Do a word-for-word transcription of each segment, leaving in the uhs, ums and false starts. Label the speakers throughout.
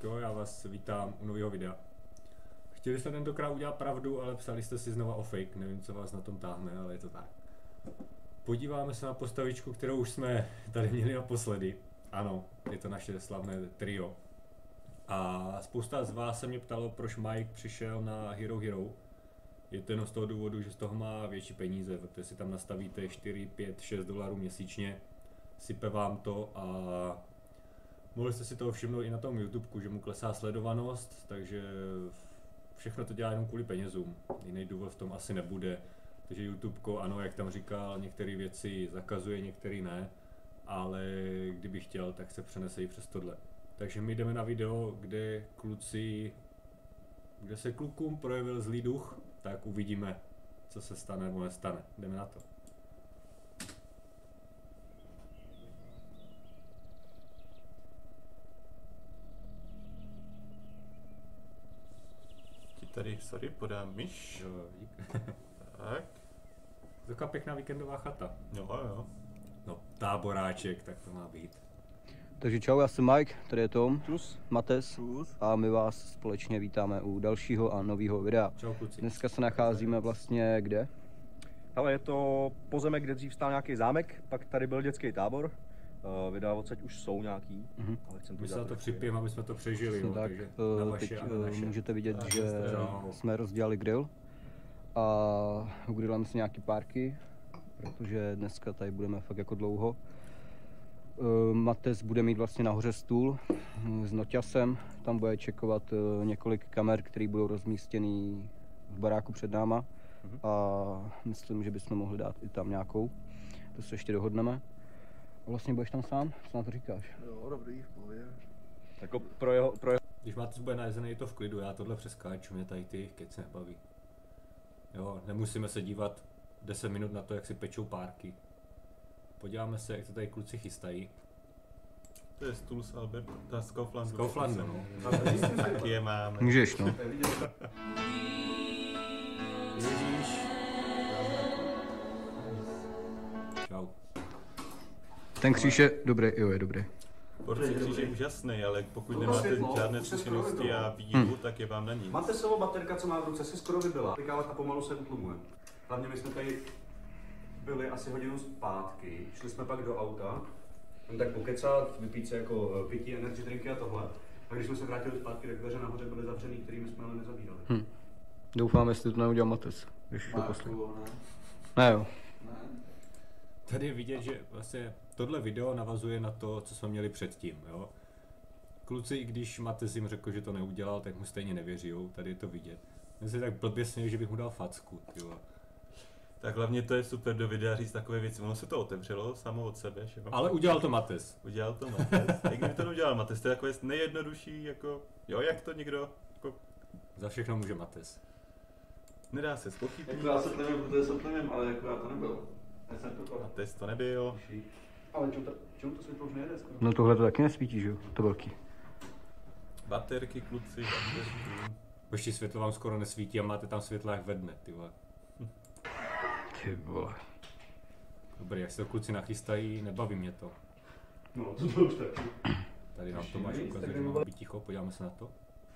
Speaker 1: jo, já vás vítám u nového videa. Chtěli jste tentokrát udělat pravdu, ale psali jste si znova o fake, nevím, co vás na tom táhne, ale je to tak. Podíváme se na postavičku, kterou už jsme tady měli naposledy. Ano, je to naše slavné trio. A spousta z vás se mě ptalo, proč Mike přišel na Hero Hero. Je to jenom z toho důvodu, že z toho má větší peníze, protože si tam nastavíte čtyři, pět, šest dolarů měsíčně, sype vám to a mohli jste si toho všimnout i na tom YouTubeku, že mu klesá sledovanost, takže všechno to dělá jenom kvůli penězům. Jiný důvod v tom asi nebude. Takže YouTubeko, ano, jak tam říkal, některé věci zakazuje, některé ne, ale kdyby chtěl, tak se přenese i přes tohle. Takže my jdeme na video, kde kluci, kde se klukům projevil zlý duch, tak uvidíme, co se stane nebo nestane. Jdeme na to.
Speaker 2: Ti tady, sorry, podám myš.
Speaker 1: Jo, dík.
Speaker 2: Tak.
Speaker 1: Taková pěkná víkendová chata.
Speaker 2: Jo, jo.
Speaker 1: No, táboráček, tak to má být.
Speaker 3: Takže čau, já jsem Mike, tady je Tom,
Speaker 2: Čus.
Speaker 3: Mates
Speaker 2: Čus.
Speaker 3: a my vás společně vítáme u dalšího a nového videa.
Speaker 1: Čau kluci.
Speaker 3: Dneska se nacházíme vlastně kde?
Speaker 4: Ale je to pozemek, kde dřív stál nějaký zámek, pak tady byl dětský tábor. Uh, videa odsaď už jsou nějaký,
Speaker 3: Mhm.
Speaker 4: ale chcem to
Speaker 1: My se
Speaker 4: dělat
Speaker 1: na to
Speaker 4: trošku
Speaker 1: připijeme, aby jsme to přežili, jo,
Speaker 3: tak
Speaker 1: takže
Speaker 3: eh,
Speaker 1: na vaše
Speaker 3: teď
Speaker 1: a na
Speaker 3: eh,
Speaker 1: naše.
Speaker 3: můžete vidět,
Speaker 2: Tak,
Speaker 3: že
Speaker 1: jo.
Speaker 3: jsme rozdělali grill a ugrilláme si nějaký párky, protože dneska tady budeme fakt jako dlouho. Eh, Mates bude mít vlastně nahoře stůl hm, s noťasem, tam bude čekovat eh, několik kamer, které budou rozmístěný v baráku před náma a myslím, že bychom mohli dát i tam nějakou, to se ještě dohodneme. A vlastně budeš tam sám? Co na to říkáš?
Speaker 5: Jo, dobrý, v pohodě.
Speaker 4: Jako pro jeho, pro jeho
Speaker 1: Když máte bude najezený, je to v klidu, já tohle přeskáču, mě tady ty keci nebaví. Jo, nemusíme se dívat deset minut na to, jak si pečou párky. Podíváme se, jak to tady kluci chystají.
Speaker 2: To je stůl z Alberta, z Kauflandu.
Speaker 1: Z Kauflandu, no.
Speaker 2: Taky je máme.
Speaker 3: Můžeš, no.
Speaker 1: Ježíš. Čau.
Speaker 3: Ten kříž je dobrý, jo, je dobrý.
Speaker 2: Porce kříž je úžasný, ale pokud nemáte žádné zkušenosti a víru, tak je vám na nic.
Speaker 5: Matesova baterka, co má v ruce, se skoro vybila. Klikává a pomalu se utlumuje. Hlavně my jsme tady byli asi hodinu zpátky, šli jsme pak do auta, jen tak pokecat, vypít se jako pití, energy drinky a tohle. A když jsme se vrátili zpátky, tak dveře nahoře byly zavřený, kterými jsme ale nezavírali.
Speaker 3: Hm. Doufám, jestli to neudělal Mates. Když to poslí. Ne jo.
Speaker 1: Tady je vidět, že vlastně tohle video navazuje na to, co jsme měli předtím, jo. Kluci, i když Matez jim řekl, že to neudělal, tak mu stejně nevěřijou, tady je to vidět. Mně se tak blbě směje, že bych mu dal facku, tyjo.
Speaker 2: Tak hlavně to je super do videa říct takové věci. Ono se to otevřelo samo od sebe, že jo?
Speaker 1: Ale udělal to Matez.
Speaker 2: Udělal to Mates. I kdyby to neudělal Mates, to je takové nejjednodušší, jako, jo, jak to někdo, jako,
Speaker 1: Za všechno může Matez.
Speaker 2: nedá se zpochybnit.
Speaker 5: Jako já se tlivím, protože jsem tlivím, ale jako já to nebyl. Já jsem to
Speaker 2: Mates to nebyl.
Speaker 5: Ale čemu to, čemu to světlo už nejede skoro?
Speaker 3: No tohle to taky nesvítí, že jo? To velký.
Speaker 2: Baterky, kluci, baterky.
Speaker 1: Ještě světlo vám skoro nesvítí a máte tam světla jak ve dne, ty vole.
Speaker 3: Ty vole.
Speaker 1: Dobrý, jak se to kluci nachystají, nebaví mě to.
Speaker 5: No, to bylo už taky.
Speaker 1: Tady nám Tomáš ukazuje, že má být ticho, podíváme se na to.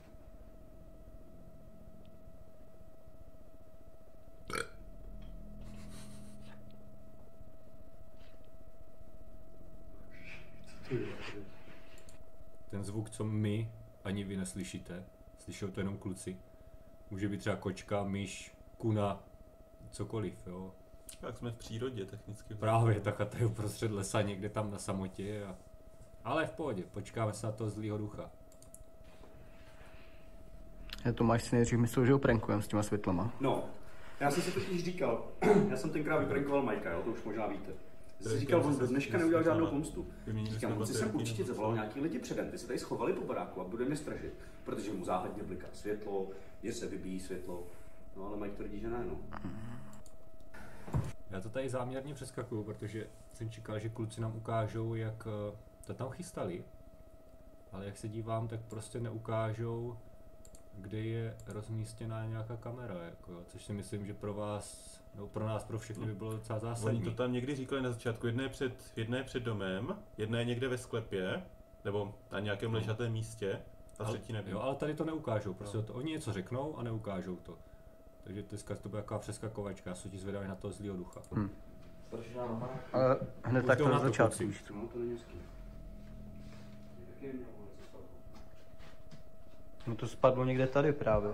Speaker 1: Ten zvuk, co my ani vy neslyšíte, slyšou to jenom kluci. Může být třeba kočka, myš, kuna, cokoliv, jo.
Speaker 2: Tak jsme v přírodě technicky.
Speaker 1: Právě ta chata je uprostřed lesa někde tam na samotě. A... Ale v pohodě, počkáme se na toho zlýho ducha.
Speaker 3: Já to máš si nejdřív myslel, že ho prankujeme s těma světlama.
Speaker 5: No, já jsem si totiž říkal, já jsem tenkrát vyprankoval Majka, jo, to už možná víte. Já jsem říkal, on do dneška neudělal žádnou pomstu. Říkám, on si sem určitě zavolal nějaký lidi předem, ty se tady schovali po baráku a bude mě strašit, protože mu záhadně bliká světlo, že se vybíjí světlo, no ale Mike tvrdí, že ne, no.
Speaker 1: Já to tady záměrně přeskakuju, protože jsem čekal, že kluci nám ukážou, jak eh, to tam chystali. Ale jak se dívám, tak prostě neukážou, kde je rozmístěná nějaká kamera, jako, jo, což si myslím, že pro vás, no pro nás, pro všechny by bylo docela zásadní.
Speaker 2: Oni to tam někdy říkali na začátku, jedna je před, jedna je před domem, jedna je někde ve sklepě, nebo na nějakém ležatém místě. Ta třetí nevím.
Speaker 1: Jo, ale tady to neukážou, prostě no. to, oni něco řeknou a neukážou to. Takže dneska to bude taková přeskakovačka, já jsem ti zvědavý na toho zlýho ducha.
Speaker 3: Hmm. Ale hned tak to na začátku.
Speaker 5: No, to není hezký.
Speaker 3: No to spadlo někde tady právě.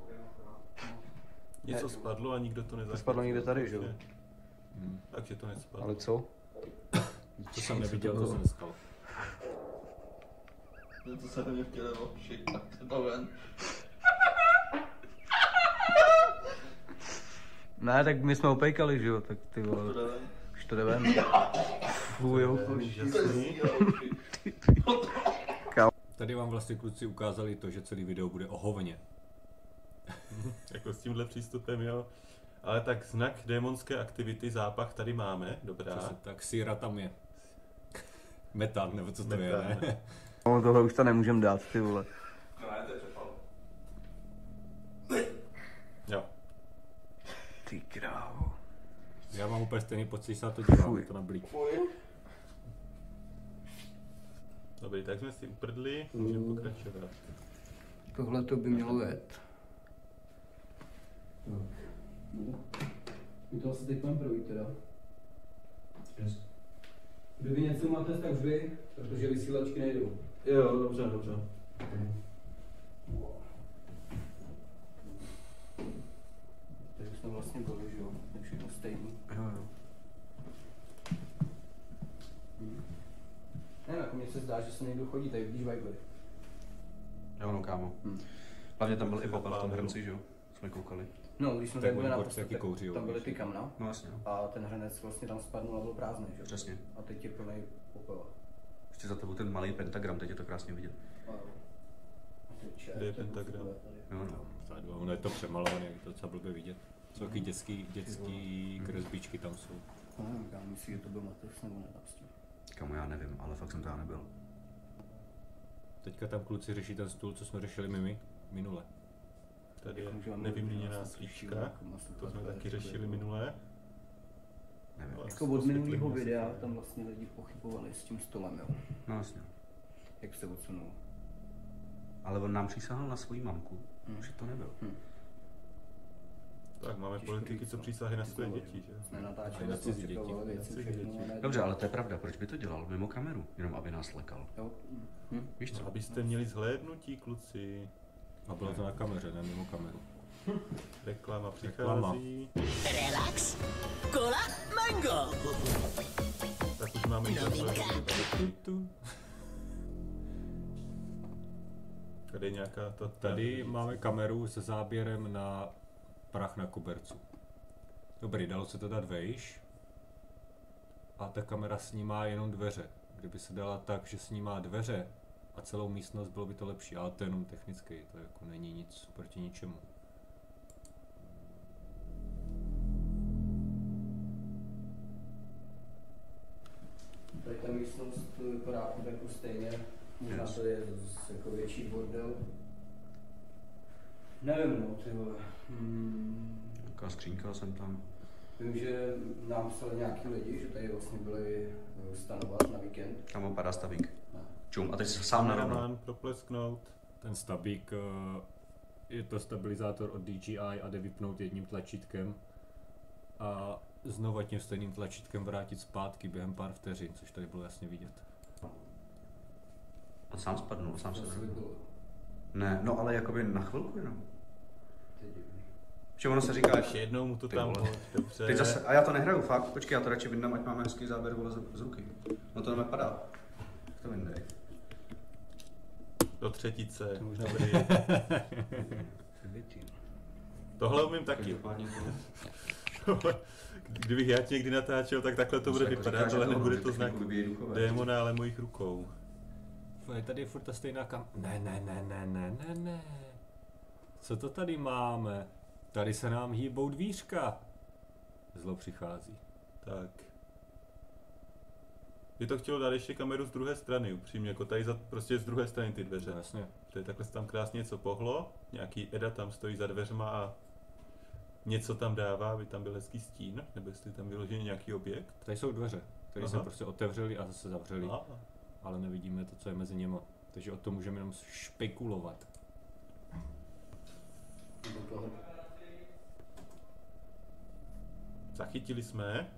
Speaker 2: Něco spadlo a nikdo to nezachytil.
Speaker 3: To spadlo někde tady, že jo?
Speaker 2: Hmm. Takže to nespadlo.
Speaker 3: Ale co?
Speaker 1: To jsem neviděl, to se nestalo.
Speaker 6: To se do mě chtělo ošit, tak se to ven.
Speaker 3: Ne, tak my jsme opejkali, že jo, tak ty vole. Už to jde ven. Fuj, jo.
Speaker 1: Tady vám vlastně kluci ukázali to, že celý video bude o hovně.
Speaker 2: Jako s tímhle přístupem, jo. Ale tak znak démonské aktivity, zápach tady máme, dobrá.
Speaker 1: Přesně, tak síra tam je. Metan, nebo co to
Speaker 2: Metan,
Speaker 1: je, ne?
Speaker 2: ne?
Speaker 3: No tohle už to nemůžem dát, ty vole.
Speaker 6: No ne, to je přepal.
Speaker 2: Jo.
Speaker 3: Ty krávo.
Speaker 1: Já mám úplně stejný pocit, že se na to dívám,
Speaker 3: Fuj.
Speaker 1: to na blík.
Speaker 2: Dobrý, tak jsme si uprdli, můžeme pokračovat.
Speaker 3: Tohle to by mělo jet. My to asi teď mám první teda.
Speaker 6: Yes.
Speaker 3: Kdyby něco máte, tak vy, protože vysílačky nejdou.
Speaker 6: Jo, dobře, dobře.
Speaker 3: Takže jsme vlastně byli, že jo? Je všechno stejný. Jo, jo. Hm. Ne, jako mně se zdá, že se někdo chodí, tady vidíš Vibery.
Speaker 6: Jo, no kámo.
Speaker 3: Hm.
Speaker 6: Hlavně tam byl i popel v tom hrnci, že jo? Jsme koukali.
Speaker 3: No, když jsme
Speaker 1: Tak
Speaker 3: tady byli
Speaker 1: oni
Speaker 3: na
Speaker 1: borci taky
Speaker 3: podstatě,
Speaker 1: kouří,
Speaker 3: tam
Speaker 1: jo,
Speaker 3: byly
Speaker 1: víš.
Speaker 3: ty kamna
Speaker 6: No jasně, no.
Speaker 3: a ten hrnec vlastně tam spadnul a byl prázdný, že jo?
Speaker 6: Přesně.
Speaker 3: A teď je plný popela.
Speaker 6: Ještě za tebou ten malý pentagram, teď je to krásně vidět.
Speaker 2: Kde je pentagram?
Speaker 6: Jo, no.
Speaker 1: Vzadu, ono je to přemalované, je to docela blbě vidět. Co taky dětský, dětský kresbičky tam jsou.
Speaker 3: No, já myslím, že to byl Mateus nebo ne prostě.
Speaker 6: Kámo, já nevím, ale fakt jsem tam nebyl.
Speaker 1: Teďka tam kluci řeší ten stůl, co jsme řešili my minule.
Speaker 2: Tady je nevyměněná svíčka, to jsme taky řešili minule.
Speaker 6: Nevím.
Speaker 3: Jako od minulého videa tam vlastně lidi pochybovali s tím stolem, jo.
Speaker 6: No jasně.
Speaker 3: Jak se odsunul.
Speaker 6: Ale on nám přísahal na svoji mamku,
Speaker 3: Hmm.
Speaker 6: že to nebyl.
Speaker 3: Hm.
Speaker 2: Tak máme
Speaker 3: Těžko
Speaker 2: politiky,
Speaker 3: říct,
Speaker 2: co
Speaker 3: no.
Speaker 2: přísahy na
Speaker 3: Ty
Speaker 2: své
Speaker 3: vole,
Speaker 2: děti, že?
Speaker 3: Nenatáčeli,
Speaker 1: Na
Speaker 3: jsme
Speaker 1: cizí děti.
Speaker 3: očekávali věci,
Speaker 2: Na cizí
Speaker 3: všechno,
Speaker 2: děti.
Speaker 3: ale-
Speaker 6: Dobře, ale to je pravda, proč by to dělal mimo kameru? Jenom aby nás lekal.
Speaker 3: Jo. Hm.
Speaker 6: Víš co?
Speaker 2: Abyste měli zhlédnutí, kluci.
Speaker 1: A bylo to na kameře, ne mimo kameru.
Speaker 2: Reklama
Speaker 1: Reklama.
Speaker 2: přichází.
Speaker 7: Relax. Cola mango.
Speaker 2: Tak už máme i
Speaker 1: Tu.
Speaker 2: Tady je nějaká ta...
Speaker 1: Tady máme kameru se záběrem na prach na kobercu. Dobrý, dalo se to dát vejš. A ta kamera snímá jenom dveře. Kdyby se dala tak, že snímá dveře a celou místnost, bylo by to lepší, ale to je jenom technicky, to jako není nic proti ničemu.
Speaker 3: Tady ta místnost vypadá jako stejně. Možná
Speaker 6: Yes.
Speaker 3: to je z- jako větší bordel. Nevím, no, ty vole. Hmm.
Speaker 6: Taková skřínka jsem tam.
Speaker 3: Vím, že nám psali nějaký lidi, že tady vlastně byli eh, stanovat na víkend.
Speaker 6: Tam opadá stavík.
Speaker 3: No.
Speaker 6: Čum, a teď se sám narovnal.
Speaker 2: Kameraman proplesknout.
Speaker 1: Ten stabík, eh, je to stabilizátor od D J I a jde vypnout jedním tlačítkem a znova tím stejným tlačítkem vrátit zpátky během pár vteřin, což tady bylo jasně vidět.
Speaker 6: A sám spadnul, sám se
Speaker 3: To asi
Speaker 6: zrovnal.
Speaker 3: bylo.
Speaker 6: Ne, no ale jakoby na chvilku jenom.
Speaker 3: To je divný.
Speaker 6: Že ono se říká,
Speaker 2: Ještě jednou mu to
Speaker 6: Ty
Speaker 2: tam
Speaker 6: vole.
Speaker 2: hoď, dobře.
Speaker 6: teď zase, a já to nehraju fakt, počkej, já to radši vyndám, ať máme hezký záběr vole z, z ruky. No to nepadá. Tak to vyndej.
Speaker 2: Do třetice.
Speaker 3: To možná
Speaker 2: Dobrý. Tohle umím taky.
Speaker 6: Každopádně to-
Speaker 2: Kdybych já tě někdy natáčel, tak takhle to bude
Speaker 6: jako
Speaker 2: vypadat,
Speaker 6: říkáš,
Speaker 2: ale
Speaker 6: že to
Speaker 2: nebude
Speaker 6: že
Speaker 2: to znak
Speaker 6: techniku vyvíjejí duchové.
Speaker 2: démona, ale mojich rukou.
Speaker 1: Je tady furt ta stejná kam... Ne, ne, ne, ne, ne, ne, ne. Co to tady máme? Tady se nám hýbou dvířka. Zlo přichází.
Speaker 2: Tak. Je to chtělo dát ještě kameru z druhé strany, upřímně, jako tady za, prostě z druhé strany ty dveře.
Speaker 1: No, jasně.
Speaker 2: To je takhle se tam krásně něco pohlo, nějaký Eda tam stojí za dveřma a něco tam dává, aby tam byl hezký stín, nebo jestli tam vyložený nějaký objekt.
Speaker 1: Tady jsou dveře, které
Speaker 2: Aha.
Speaker 1: se prostě otevřely a zase zavřely,
Speaker 2: A,
Speaker 1: ale nevidíme to, co je mezi něma. Takže o tom můžeme jenom špekulovat.
Speaker 2: Zachytili jsme.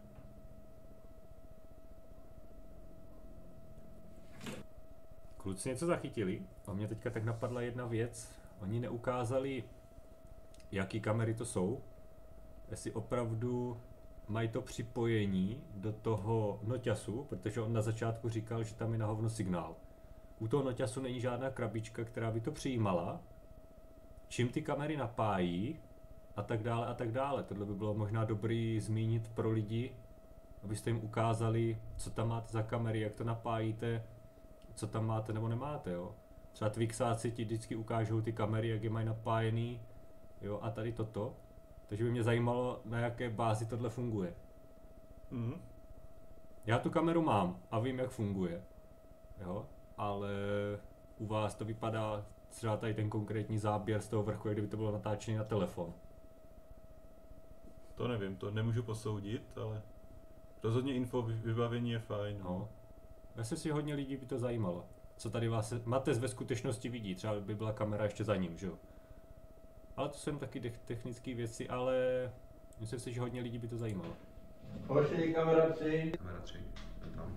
Speaker 1: Kluci něco zachytili. A mě teďka tak napadla jedna věc. Oni neukázali, jaký kamery to jsou. Jestli opravdu mají to připojení do toho noťasu, protože on na začátku říkal, že tam je na hovno signál. U toho noťasu není žádná krabička, která by to přijímala. Čím ty kamery napájí a tak dále a tak dále. Tohle by bylo možná dobrý zmínit pro lidi, abyste jim ukázali, co tam máte za kamery, jak to napájíte, co tam máte nebo nemáte, jo. Třeba Twixáci ti vždycky ukážou ty kamery, jak je mají napájený, jo, a tady toto. Takže by mě zajímalo, na jaké bázi tohle funguje.
Speaker 2: Mm.
Speaker 1: Já tu kameru mám a vím, jak funguje, jo, ale u vás to vypadá třeba tady ten konkrétní záběr z toho vrchu, jak kdyby to bylo natáčené na telefon.
Speaker 2: To nevím, to nemůžu posoudit, ale rozhodně info vybavení je fajn.
Speaker 1: No. Já si si hodně lidí by to zajímalo. Co tady vás Matez ve skutečnosti vidí, třeba by byla kamera ještě za ním, že jo? Ale to jsou jen taky technické věci, ale myslím si, že hodně lidí by to zajímalo.
Speaker 8: Horší kamera tři.
Speaker 6: Kamera tři, tam.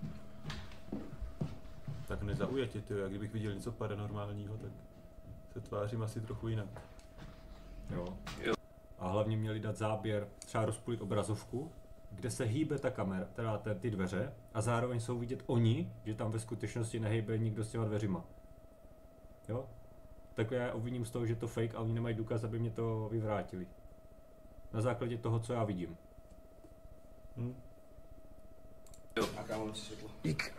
Speaker 2: Tak nezaujatě, tyjo, jak kdybych viděl něco paranormálního, tak se tvářím asi trochu jinak.
Speaker 1: Jo. jo. A hlavně měli dát záběr, třeba rozpůlit obrazovku, kde se hýbe ta kamera, teda ty dveře, a zároveň jsou vidět oni, že tam ve skutečnosti nehýbe nikdo s těma dveřima. Jo? Tak já obviním z toho, že to fake, a oni nemají důkaz, aby mě to vyvrátili. Na základě toho, co já vidím.
Speaker 2: Hm.
Speaker 6: Jo. A kámo, si světlo.
Speaker 3: Dík.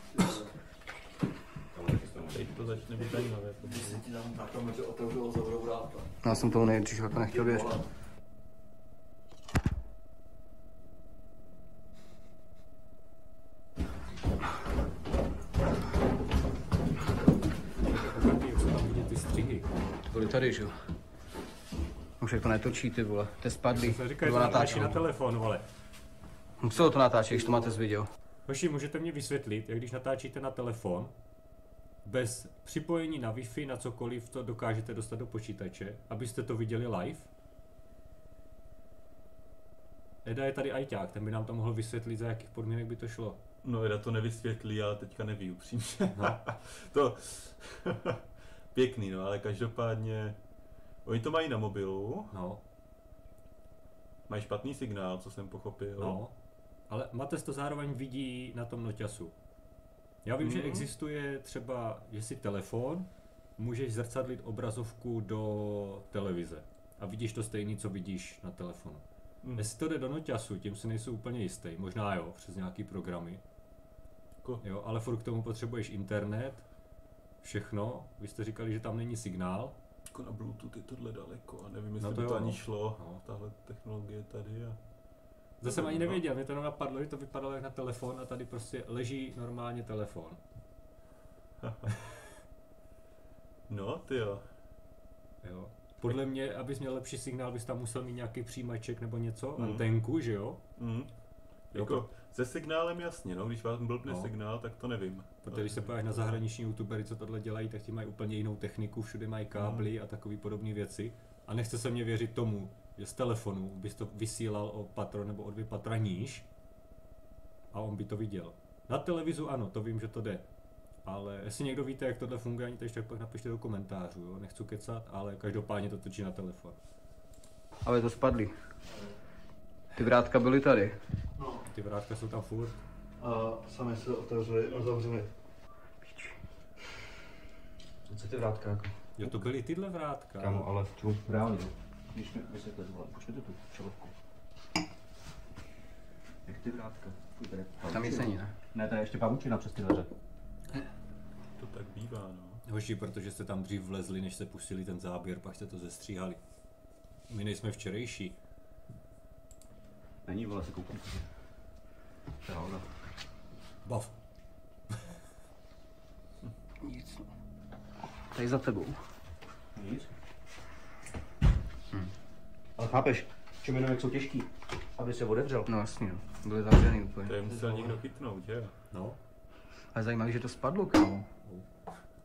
Speaker 2: Teď to začne být zajímavé.
Speaker 8: Když ti tam na kameře otevřelo zavřou vrátka.
Speaker 3: Já jsem toho nejdřív jako nechtěl věřit. Byli tady, že jo? Už jak to netočí, ty vole, to je spadlý.
Speaker 1: To říká, že to natáčí na telefon, vole.
Speaker 3: Muselo to natáčet, když to máte z video.
Speaker 1: Hoši, můžete mě vysvětlit, jak když natáčíte na telefon, bez připojení na Wi-Fi, na cokoliv, to dokážete dostat do počítače, abyste to viděli live? Eda je tady ajťák, ten by nám to mohl vysvětlit, za jakých podmínek by to šlo.
Speaker 2: No Eda to nevysvětlí, ale teďka neví upřímně.
Speaker 1: No.
Speaker 2: To... Pěkný, no, ale každopádně... Oni to mají na mobilu.
Speaker 1: No.
Speaker 2: Mají špatný signál, co jsem pochopil.
Speaker 1: No. Ale Matez to zároveň vidí na tom noťasu. Já vím, mm. že existuje třeba, že si telefon, můžeš zrcadlit obrazovku do televize. A vidíš to stejný, co vidíš na telefonu. Mm. Jestli to jde do noťasu, tím si nejsou úplně jistý. Možná jo, přes nějaký programy.
Speaker 2: Ko?
Speaker 1: Jo, ale furt k tomu potřebuješ internet, všechno. Vy jste říkali, že tam není signál.
Speaker 2: Jako na Bluetooth je tohle daleko a nevím, jestli
Speaker 1: no to
Speaker 2: by to
Speaker 1: jo.
Speaker 2: ani šlo.
Speaker 1: No.
Speaker 2: Tahle technologie tady a...
Speaker 1: Zase jsem ani nevěděl, mě to jenom napadlo, že to vypadalo jak na telefon a tady prostě leží normálně telefon.
Speaker 2: No, ty jo.
Speaker 1: Jo. Podle mě, abys měl lepší signál, bys tam musel mít nějaký přijímaček nebo něco,
Speaker 2: mm.
Speaker 1: antenku, že jo?
Speaker 2: Mm. Jako jo, se signálem jasně, no, když vám blbne no. signál, tak to nevím.
Speaker 1: Protože když se pojáš na zahraniční youtubery, co tohle dělají, tak ti mají úplně jinou techniku, všude mají kábly mm. a takové podobné věci. A nechce se mě věřit tomu, že z telefonu bys to vysílal o patro nebo o dvě patra níž a on by to viděl. Na televizu ano, to vím, že to jde. Ale jestli někdo víte, jak tohle funguje, ani tak pak napište do komentářů, jo? Nechci kecat, ale každopádně to točí na telefon.
Speaker 3: Ale je to spadlý. Ty vrátka byly tady.
Speaker 8: No.
Speaker 1: Ty vrátka jsou tam furt.
Speaker 8: A sami se otevřeli a zavřeli. Co ty vrátka jako?
Speaker 1: Jo, to byly tyhle vrátka.
Speaker 6: Kámo, ale v čem reálně? Když mi vysvětlit, vole, počkejte tu čelovku. Jak ty vrátka?
Speaker 3: Tam nic není, ne?
Speaker 6: Ne, to je ještě pavučina přes ty dveře.
Speaker 2: To tak bývá, no.
Speaker 1: Hoši, protože jste tam dřív vlezli, než se pustili ten záběr, pak jste to zestříhali. My nejsme včerejší.
Speaker 6: Není, vole, se koukám. To je hoda.
Speaker 1: Bav.
Speaker 3: Nic. Tady za tebou.
Speaker 6: Nic. Hm. Ale chápeš, čem jenom jak jsou těžký, aby se otevřel.
Speaker 3: No jasně, jo. Byly zavřený úplně.
Speaker 2: To je musel někdo chytnout, že jo?
Speaker 1: No.
Speaker 3: Ale zajímavé, že to spadlo, kámo.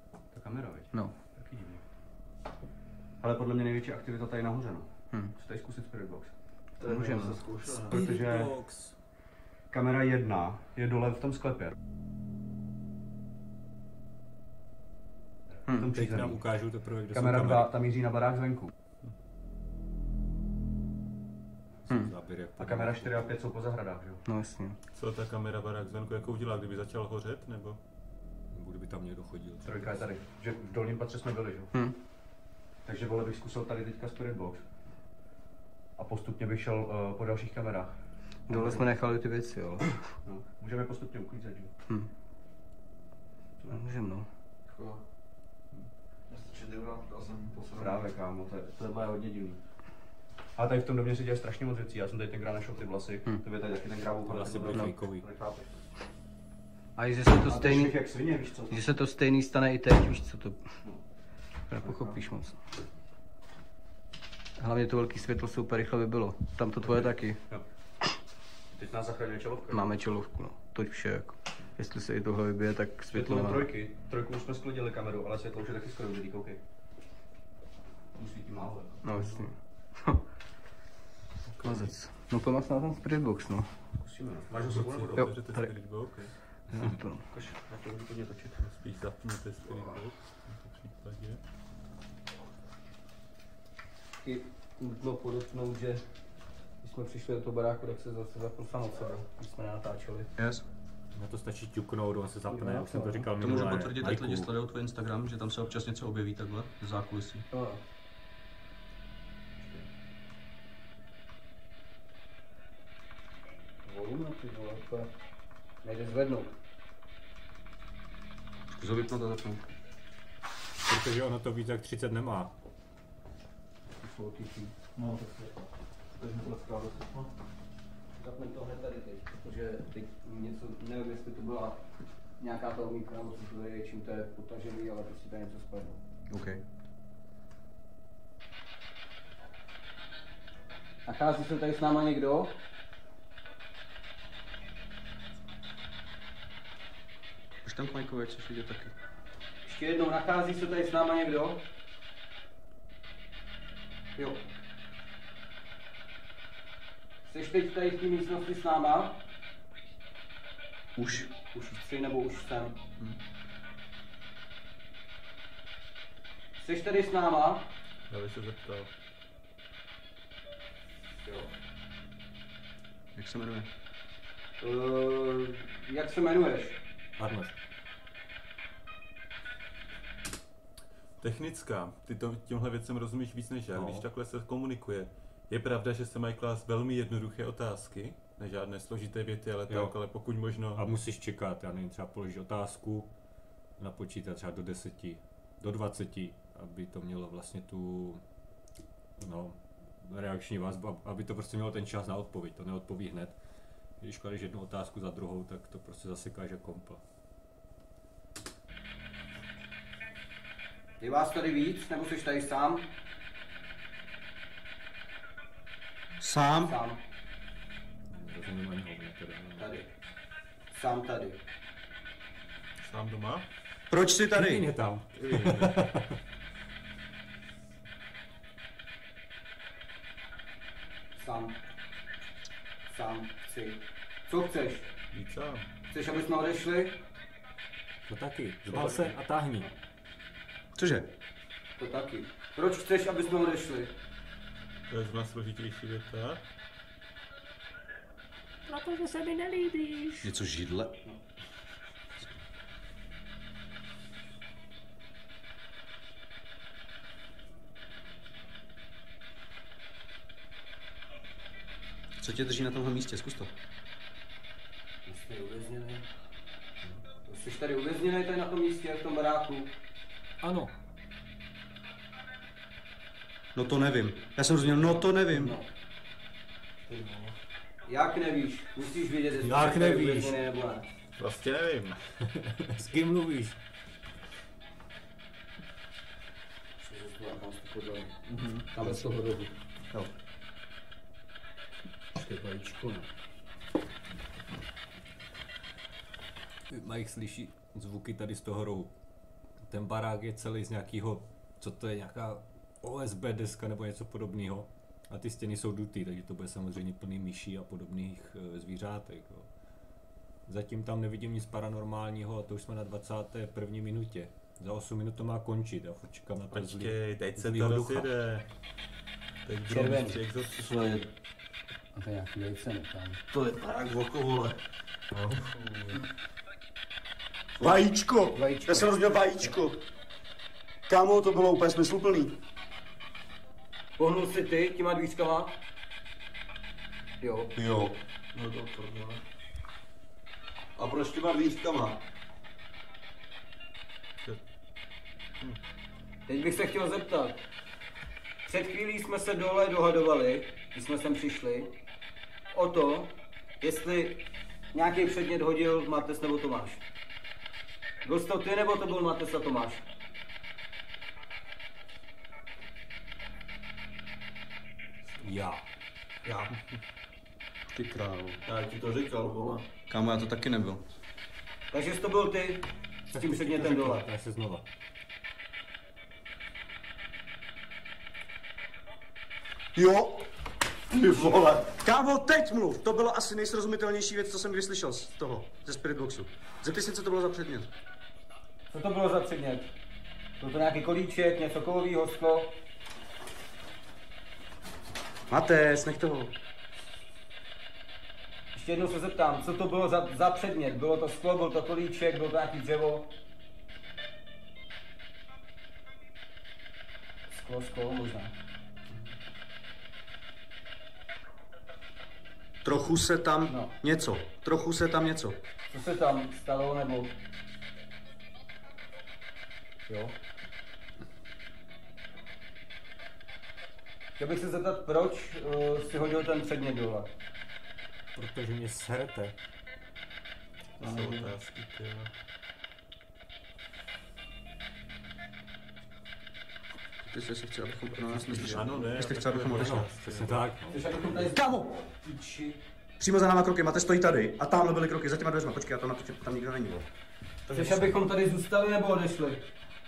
Speaker 6: kamera, viď?
Speaker 3: No.
Speaker 6: Taky divný. Ale podle mě největší aktivita tady nahoře, no.
Speaker 3: Hm.
Speaker 6: Chci tady zkusit Spirit Box.
Speaker 8: To je
Speaker 3: Můžeme.
Speaker 8: se zkoušet.
Speaker 6: Protože kamera jedna je dole v tom sklepě.
Speaker 3: Hm.
Speaker 6: V tom
Speaker 1: Teď nám
Speaker 6: přízemí.
Speaker 1: ukážu teprve, kde
Speaker 6: Kamera
Speaker 1: jsou
Speaker 6: dva,
Speaker 1: kamery.
Speaker 6: tam míří na barák zvenku.
Speaker 1: Hm. Záběr, jak
Speaker 6: A kamera čtyři a pět jsou po zahradách, že jo?
Speaker 3: No jasně.
Speaker 2: Co ta kamera barák zvenku jako udělá, kdyby začal hořet, nebo?
Speaker 1: Kdyby tam někdo chodil.
Speaker 6: Trojka je tady. Že v dolním patře jsme byli, že jo?
Speaker 3: Hm.
Speaker 6: Takže vole bych zkusil tady teďka Spirit Box. A postupně bych šel uh, po dalších kamerách.
Speaker 3: Dole jsme nechali ty věci, jo.
Speaker 6: No, můžeme postupně uklízet, že jo?
Speaker 3: Hm. No, můžem, no.
Speaker 8: Jako, já se čtyři vrátka jsem posral.
Speaker 6: Právě, kámo, to je, tohle je hodně divný. A tady v tom domě se děje strašně moc věcí, já jsem tady tenkrát našel ty vlasy,
Speaker 3: Hm.
Speaker 6: to je tady taky ten krávu.
Speaker 1: Vlasy byly fejkový.
Speaker 3: A že se to
Speaker 6: A to
Speaker 3: stejný,
Speaker 6: šich jak svině, víš co?
Speaker 3: že se to stejný stane i teď, víš co to... Nepochopíš moc. Hlavně to velký světlo super rychle by bylo. Tam to tvoje taky.
Speaker 6: Jo. Teď nás zachraňuje čelovka.
Speaker 3: Máme čelovku, no. Toť vše jako. Jestli se i tohle vybije, tak světlo
Speaker 6: Světlo
Speaker 3: nemá.
Speaker 6: trojky. Trojku už jsme sklidili kameru, ale světlo už je taky skoro ubitý, koukej. Už svítí málo. jako.
Speaker 3: No jasně. Klazec. No to máš na ten Spirit Box, no.
Speaker 6: Zkusíme, no. Máš ho sebou nebo
Speaker 3: Jo,
Speaker 2: Otevřete
Speaker 3: tady.
Speaker 2: Spirit Box?
Speaker 3: Já to no.
Speaker 6: Ukaž, já to budu hodně točit.
Speaker 2: Spíš zapněte Spirit Box, v tom případě.
Speaker 3: I nutno podotknout, že když jsme přišli do toho baráku, tak se zase zapl sám od sebe, když jsme natáčeli.
Speaker 6: Yes.
Speaker 1: Na to stačí ťuknout, on se zapne,
Speaker 3: Jo,
Speaker 1: už jsem to
Speaker 3: jo.
Speaker 1: říkal
Speaker 6: To můžu
Speaker 1: minule.
Speaker 6: potvrdit, ať
Speaker 1: Majku.
Speaker 6: lidi sledují tvůj Instagram, že tam se občas něco objeví takhle, v zákulisí.
Speaker 3: No. Volume, ty vole, to nejde zvednout.
Speaker 6: Zkus ho vypnout a zapnout.
Speaker 1: Protože ono to víc jak třicet nemá.
Speaker 3: To jsou ty
Speaker 8: No, tak je. To je tleská do světla.
Speaker 3: Zapneme to hned tady teď, protože teď něco, nevím, jestli to byla nějaká ta umíka, nebo co to je, čím to je potažený, ale prostě tady něco spadlo.
Speaker 6: OK.
Speaker 3: Nachází se tady s náma někdo?
Speaker 6: Už tam k Majkovi, chceš vidět taky.
Speaker 3: Ještě jednou, nachází se tady s náma někdo? Jo. Jsi teď tady v té místnosti s náma?
Speaker 6: Už.
Speaker 3: Už jsi nebo už jsem?
Speaker 6: Hm.
Speaker 3: Jsi tady s náma?
Speaker 2: Já bych se zeptal.
Speaker 3: Jo.
Speaker 6: Jak se jmenuje?
Speaker 3: Uh, jak se jmenuješ?
Speaker 1: Arnold.
Speaker 2: Technická. Ty to, tímhle věcem rozumíš víc než já,
Speaker 1: No.
Speaker 2: když takhle se komunikuje. Je pravda, že se mají klást velmi jednoduché otázky, ne žádné složité věty, ale
Speaker 1: Jo.
Speaker 2: tak, ale pokud možno...
Speaker 1: A musíš čekat, já nevím, třeba položit otázku, napočítat třeba do deseti, do dvaceti, aby to mělo vlastně tu, no, reakční vazbu, aby to prostě mělo ten čas na odpověď, to neodpoví hned. Když kladeš jednu otázku za druhou, tak to prostě zasekáš jako kompl.
Speaker 3: Je vás tady víc, nebo jsi tady sám?
Speaker 6: Sám?
Speaker 3: Sám.
Speaker 1: Rozumím ani hovně teda. no.
Speaker 3: Tady. Sám tady.
Speaker 2: Sám doma?
Speaker 6: Proč jsi
Speaker 1: Ty mě tam.
Speaker 3: Sám. Sám. Chci. Co chceš?
Speaker 2: Víc sám.
Speaker 3: Chceš, aby jsme odešli?
Speaker 1: To taky. Zbal se a táhni.
Speaker 6: Cože?
Speaker 3: To taky. Proč chceš, aby jsme odešli?
Speaker 2: To je zrovna složitější věta.
Speaker 1: Protože se mi nelíbíš.
Speaker 6: Něco židle? Co tě drží na tomhle místě? Zkus to.
Speaker 3: Jsi uvězněný. Jsi tady uvězněný tady na tom místě, v tom baráku?
Speaker 1: Ano.
Speaker 6: No to nevím. Já jsem rozuměl, no to nevím.
Speaker 3: No. Jak nevíš? Musíš vědět, jestli
Speaker 1: Jak
Speaker 3: jsi tady
Speaker 1: nevíš?
Speaker 3: uvězněný nebo ne.
Speaker 2: Vlastně nevím.
Speaker 1: S kým mluvíš?
Speaker 3: Mhm. Tam je z toho rohu.
Speaker 6: Jo.
Speaker 1: Počkej, vajíčko, no. Mike slyší zvuky tady z toho rohu. Ten barák je celý z nějakého, co to je, nějaká O S B deska nebo něco podobného. A ty stěny jsou dutý, takže to bude samozřejmě plný myší a podobných e, zvířátek. Jo. Zatím tam nevidím nic paranormálního a to už jsme na dvacáté první minutě. Za osm minut to má končit, já furt čekám na to zlý,
Speaker 2: Počkej, teď se to
Speaker 1: ducha.
Speaker 2: rozjede. Teď
Speaker 3: Červený.
Speaker 2: budou exorcisty.
Speaker 3: To je... A to je nějaký vejce tam.
Speaker 8: To je barák oko, vole.
Speaker 2: No.
Speaker 6: Vajíčko!
Speaker 3: Vajíčko.
Speaker 6: Já jsem rozměl vajíčko. Kámo, to bylo úplně smysluplný.
Speaker 3: Pohnul si ty těma dvířkama? Jo.
Speaker 8: Jo. No to prdele. A proč těma dvířkama?
Speaker 3: Teď bych se chtěl zeptat. Před chvílí jsme se dole dohadovali, když jsme sem přišli, o to, jestli nějaký předmět hodil Mates nebo Tomáš. Byl jsi to ty, nebo to byl Mates a Tomáš?
Speaker 1: Já.
Speaker 3: Já.
Speaker 6: Ty krávo.
Speaker 8: Já ti to říkal, vole.
Speaker 6: Kámo, já to taky nebyl.
Speaker 3: Takže jsi to byl ty s tím předmětem dole.
Speaker 1: Já se znova.
Speaker 6: Jo. Ty vole. Kámo, teď mluv. To bylo asi nejsrozumitelnější věc, co jsem kdy slyšel z toho, ze Spirit Boxu. Zeptej se, co to bylo za předmět.
Speaker 3: Co to bylo za předmět? Byl to nějaký kolíček, něco kovovýho, sklo?
Speaker 6: Mates, nech toho.
Speaker 3: Ještě jednou se zeptám, co to bylo za, za předmět? Bylo to sklo, byl to kolíček, bylo to nějaký dřevo? Sklo, sklo, možná.
Speaker 6: Trochu se tam
Speaker 3: No.
Speaker 6: něco. Trochu se tam něco.
Speaker 3: Co se tam stalo, nebo... Jo? Chtěl bych se zeptat, proč uh, si hodil ten předmět dole?
Speaker 1: Protože mě serete.
Speaker 2: To jsou otázky, tyjo.
Speaker 6: Ty jsi si chtěl, abychom pro nás neslyšeli.
Speaker 2: Ano, ne.
Speaker 6: Jestli chce, abychom odešli.
Speaker 1: Přesně tak.
Speaker 3: Chceš, abychom tady...
Speaker 6: Kámo! Přímo za náma kroky, Mate stojí tady a tamhle byly kroky, za těma dveřma. Počkej, já tam natočím, tam nikdo není. Bo.
Speaker 3: Chceš, abychom tady zůstali, nebo odešli?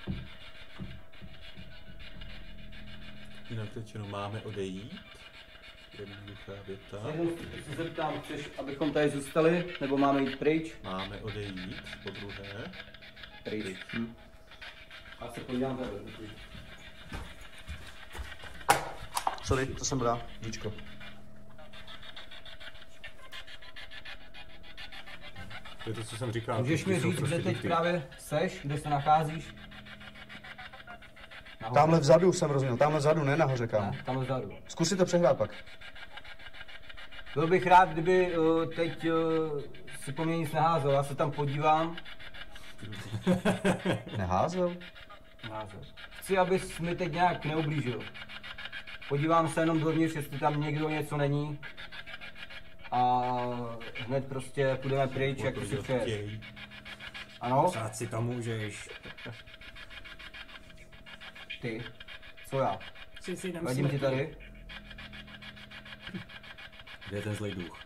Speaker 2: Jinak řečeno, máme odejít. Jednoduchá věta.
Speaker 3: Jednou se zeptám, chceš, abychom tady zůstali, nebo máme jít pryč?
Speaker 2: Máme odejít, po druhé.
Speaker 3: Pryč. Hm. A se podívám tady.
Speaker 6: Sorry, to jsem byl já, díčko.
Speaker 1: To je to, co jsem říkal.
Speaker 3: Můžeš
Speaker 1: ty
Speaker 3: mi
Speaker 1: jsou
Speaker 3: říct,
Speaker 1: prostě
Speaker 3: kde teď
Speaker 1: duty.
Speaker 3: právě seš, kde se nacházíš? Nahoře?
Speaker 6: Tamhle vzadu jsem rozuměl, tamhle vzadu, ne nahoře, kámo.
Speaker 3: Ne, tam vzadu.
Speaker 6: Zkus si to přehrát pak.
Speaker 3: Byl bych rád, kdyby uh, teď uh, si po mně nic neházel, já se tam podívám.
Speaker 6: Neházel?
Speaker 3: Neházel. Chci, abys mi teď nějak neublížil. Podívám se jenom dovnitř, jestli tam někdo něco není. A hned prostě půjdeme pryč, jak si přeješ. Ano?
Speaker 1: Přát si tam můžeš.
Speaker 3: Ty. Co já?
Speaker 1: Si si jdem
Speaker 3: Vadím ti tady?
Speaker 1: Kde je ten zlej duch?